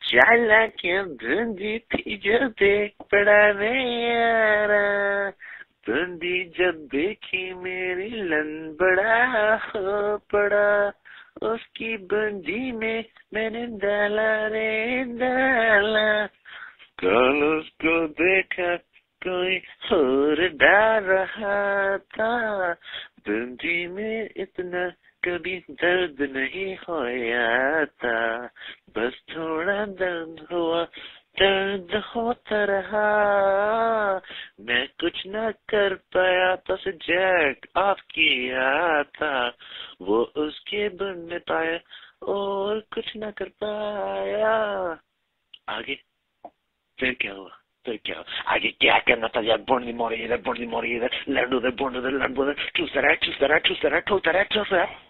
चालाकियां बूंदी थी जो देख पड़ा रे यारा, बूंदी जब देखी मेरी लन बड़ा हो पड़ा, उसकी बूंदी में मैंने डाला रे डाला, कल उसको देखा कोई और डाल रहा था, बूंदी में इतना कभी दर्द नहीं होया था, बस थोड़ा दर्द हुआ, दर्द होता रहा, मैं कुछ न कर पाया तो उसे जैक ऑफ किया था, वो उसके बन में पाया और कुछ न कर पाया। आगे फिर क्या हुआ? फिर क्या हुआ? आगे क्या करना था यार? बोंडी मोड़ी इधर, बोंडी मोड़ी इधर, लड्डू उधर, बोंड उधर, लड्डू उधर, ठूस रहा है, ठूस रहा है, ठूस रहा है, ठूस रहा है, ठूस रहा है।